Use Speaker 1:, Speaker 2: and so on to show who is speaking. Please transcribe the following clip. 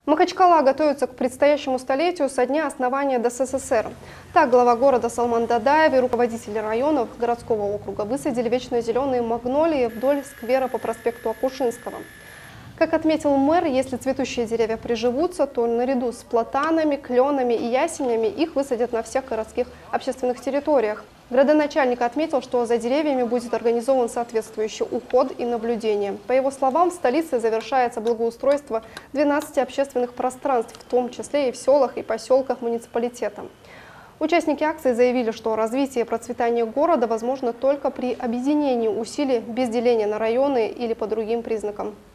Speaker 1: Махачкала готовится к предстоящему столетию со дня основания ДССР. Так, глава города Салман Дадаев и руководители районов городского округа высадили вечно зеленые магнолии вдоль сквера по проспекту Акушинского. Как отметил мэр, если цветущие деревья приживутся, то наряду с платанами, кленами и ясенями их высадят на всех городских общественных территориях. Градоначальник отметил, что за деревьями будет организован соответствующий уход и наблюдение. По его словам, в столице завершается благоустройство 12 общественных пространств, в том числе и в селах и поселках муниципалитета. Участники акции заявили, что развитие и процветание города возможно только при объединении усилий без деления на районы или по другим признакам.